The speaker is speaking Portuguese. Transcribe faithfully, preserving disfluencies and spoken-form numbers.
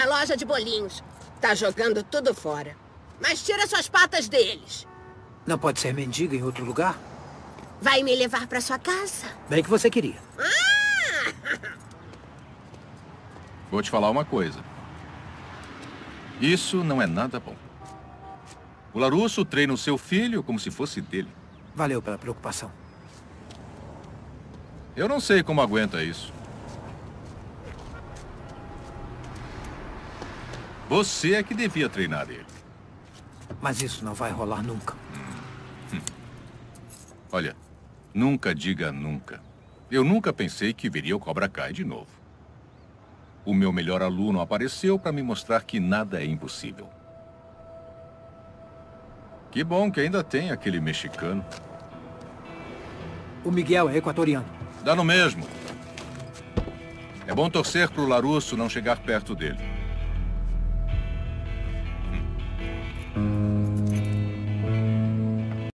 na loja de bolinhos. Tá jogando tudo fora. Mas tira suas patas deles. Não pode ser mendiga em outro lugar? Vai me levar pra sua casa? Bem que você queria. Ah! Vou te falar uma coisa. Isso não é nada bom. O Larusso treina o seu filho como se fosse dele. Valeu pela preocupação. Eu não sei como aguenta isso. Você é que devia treinar ele. Mas isso não vai rolar nunca. Hum. Hum. Olha, nunca diga nunca. Eu nunca pensei que viria o Cobra Kai de novo. O meu melhor aluno apareceu para me mostrar que nada é impossível. Que bom que ainda tem aquele mexicano. O Miguel é equatoriano. Dá no mesmo. É bom torcer pro Larusso não chegar perto dele.